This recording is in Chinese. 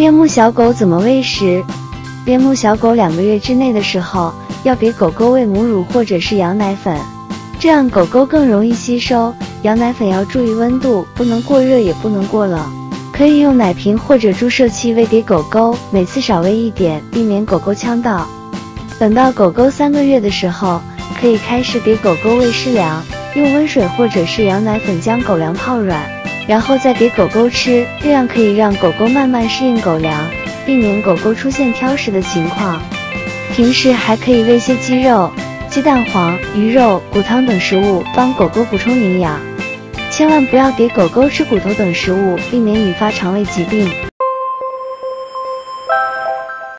边牧小狗怎么喂食？边牧小狗2个月之内的时候，要给狗狗喂母乳或者是羊奶粉，这样狗狗更容易吸收。羊奶粉要注意温度，不能过热也不能过冷。可以用奶瓶或者注射器喂给狗狗，每次少喂一点，避免狗狗呛到。等到狗狗3个月的时候，可以开始给狗狗喂湿粮，用温水或者是羊奶粉将狗粮泡软，然后再给狗狗吃，这样可以让狗狗慢慢适应狗粮，避免狗狗出现挑食的情况。平时还可以喂些鸡肉、鸡蛋黄、鱼肉、骨汤等食物，帮狗狗补充营养。千万不要给狗狗吃骨头等食物，避免引发肠胃疾病。